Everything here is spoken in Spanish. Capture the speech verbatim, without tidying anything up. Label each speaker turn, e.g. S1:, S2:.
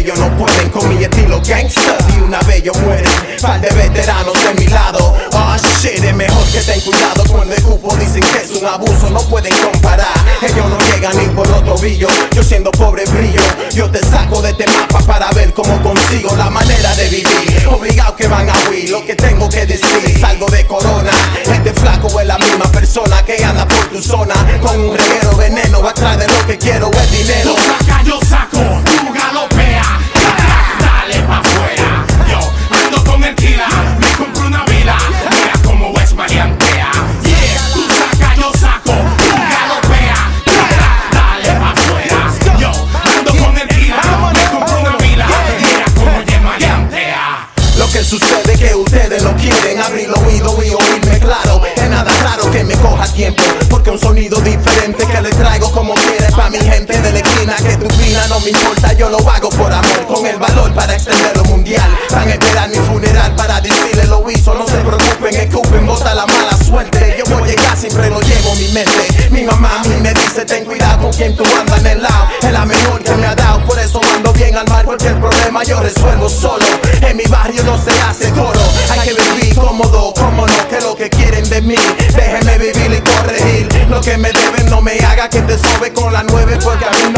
S1: ellos no pueden con mi estilo gangsta. Y una vez ellos mueren, par de veteranos de mi lado. Oh shit, es mejor que ten cuidado cuando el cupo dicen que es un abuso. No pueden comparar, ellos no llegan ni por los tobillos. Yo siendo pobre brillo, yo te saco de este mapa para ver cómo consigo la manera de vivir. Obligado que van a huir lo que tengo que decir. Salgo de corona, este flaco es la misma persona que anda por tu zona con un reguero veneno atrás de lo que quiero es dinero.
S2: Tú saca, yo saco, tú galopea, dale pa' afuera. Yo ando con el Kila, me compro una vila, mira cómo es maleantea. Yeah, tú saca, yo saco, tú galopea, dale pa' afuera. Yo ando con el Kila, me compro una vila, mira cómo es maleantea.
S1: Lo que sucede es que ustedes no quieren abrir los oídos y oírme claro. Es nada raro que me coja tiempo, porque un sonido diferente que le traigo como quiere pa' mi gente de la esquina. Que tu opina no me importa, yo lo hago por amor, con el valor para extenderlo mundial. Van a esperar mi funeral para decirle lo hizo. No se preocupen, escupen, bota la mala suerte. Yo voy a llegar, siempre lo llevo en mi mente. Mi mamá a mí me dice, ten cuidado con quien tú andas en el lado. Es la mejor que me ha dado, por eso ando bien al mar. Cualquier problema yo resuelvo solo. En mi barrio no se hace coro, hay que vivir cómodo, cómo no, que lo que quieren de mí. Déjenme vivir y corregir lo que me deben, no me haga que te sobe con la nueve, porque a mí